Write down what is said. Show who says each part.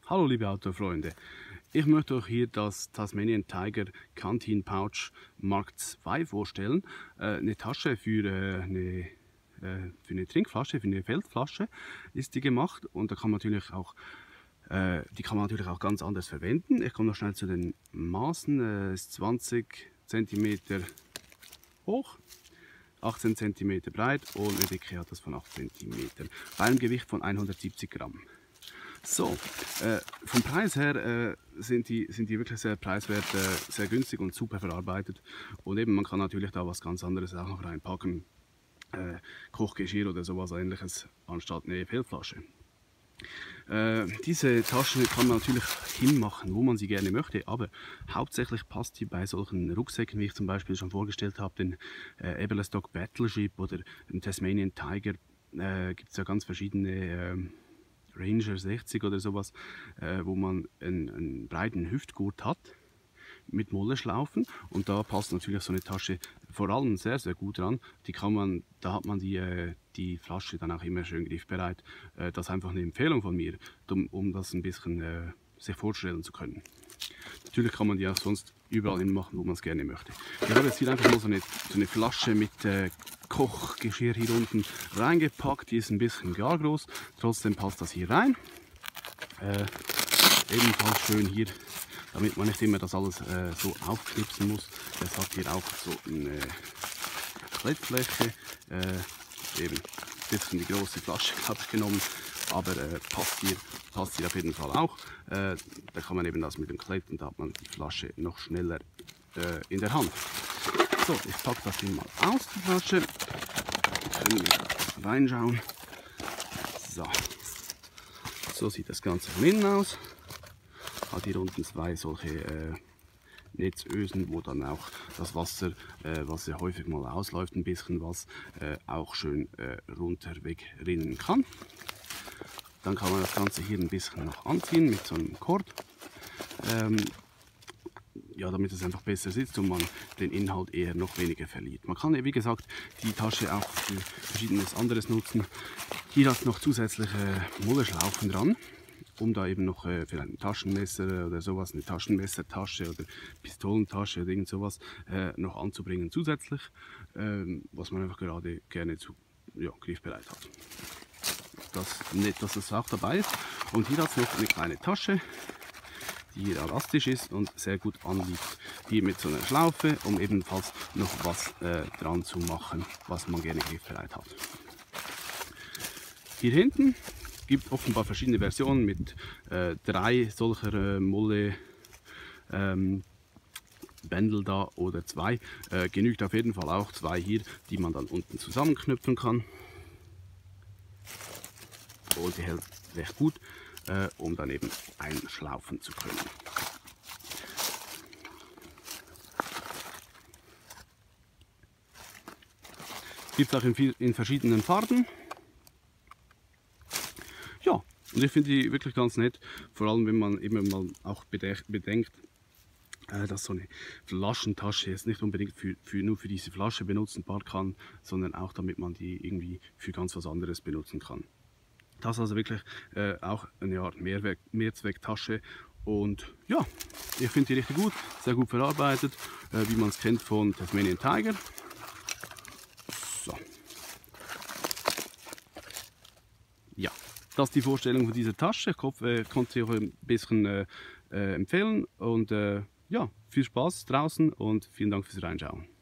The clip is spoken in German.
Speaker 1: Hallo liebe Outdoor-Freunde, ich möchte euch hier das Tasmanian Tiger Canteen Pouch Mark II vorstellen. Eine Tasche für eine Trinkflasche, für eine Feldflasche ist die gemacht und da kann man natürlich auch, die kann man natürlich auch ganz anders verwenden. Ich komme noch schnell zu den Maßen. Ist 20 cm hoch, 18 cm breit und eine Dicke hat das von 8 cm bei einem Gewicht von 170 Gramm. So, vom Preis her sind die wirklich sehr preiswert, sehr günstig und super verarbeitet. Und eben, man kann natürlich da was ganz anderes auch noch reinpacken, Kochgeschirr oder sowas ähnliches, anstatt eine Feldflasche. Diese Taschen kann man natürlich hinmachen, wo man sie gerne möchte, aber hauptsächlich passt sie bei solchen Rucksäcken, wie ich zum Beispiel schon vorgestellt habe, den Everlestock Battleship oder den Tasmanian Tiger. Gibt es ja ganz verschiedene Ranger 60 oder sowas, wo man einen breiten Hüftgurt hat mit Molleschlaufen, und da passt natürlich so eine Tasche vor allem sehr, sehr gut dran. Da hat man die Flasche dann auch immer schön griffbereit. Das ist einfach eine Empfehlung von mir, um das ein bisschen sich vorstellen zu können. Natürlich kann man die auch sonst überall hin machen, wo man es gerne möchte. Ich habe jetzt hier einfach mal so eine Flasche mit Kochgeschirr hier unten reingepackt. Die ist ein bisschen gar groß, trotzdem passt das hier rein. Ebenfalls schön hier, damit man nicht immer das alles so aufknipsen muss. Es hat hier auch so eine Klettfläche, eben ein bisschen die große Flasche habe ich genommen, aber passt hier auf jeden Fall auch. Da kann man eben das mit dem Kletten, da hat man die Flasche noch schneller in der Hand. So, ich packe das hier mal aus, die Flasche. Können wir reinschauen. So sieht das Ganze von innen aus. Hat hier unten zwei solche Netzösen, wo dann auch das Wasser, was ja häufig mal ausläuft, ein bisschen was, auch schön runter wegrinnen kann. Dann kann man das Ganze hier ein bisschen noch anziehen mit so einem Kord, ja, damit es einfach besser sitzt und man den Inhalt eher noch weniger verliert. Man kann, wie gesagt, die Tasche auch für verschiedenes anderes nutzen. Hier hat es noch zusätzliche Molleschlaufen dran, um da eben noch für ein Taschenmesser oder sowas, eine Taschenmessertasche oder Pistolentasche oder irgend sowas noch anzubringen zusätzlich, was man einfach gerade gerne griffbereit hat. Das ist nett, dass das auch dabei ist. Und hier hat es noch eine kleine Tasche, die hier elastisch ist und sehr gut anliegt. Hier mit so einer Schlaufe, um ebenfalls noch was dran zu machen, was man gerne griffbereit hat. Hier hinten gibt offenbar verschiedene Versionen mit 3 solcher Molle Bändel da oder 2. Genügt auf jeden Fall auch 2 hier, die man dann unten zusammenknüpfen kann. Und die hält recht gut, um dann eben einschlaufen zu können. Gibt es auch in verschiedenen Farben. Ja, und ich finde die wirklich ganz nett, vor allem wenn man eben mal auch bedenkt, dass so eine Flaschentasche jetzt nicht unbedingt nur für diese Flasche benutzen kann, sondern auch damit man die irgendwie für ganz was anderes benutzen kann. Das ist also wirklich auch eine Art Mehrzwecktasche, und ja, ich finde die richtig gut, sehr gut verarbeitet, wie man es kennt von Tasmanian Tiger. So. Ja, das ist die Vorstellung von dieser Tasche. Ich hoffe, ich konnte sie euch ein bisschen empfehlen, und ja, viel Spaß draußen und vielen Dank fürs Reinschauen.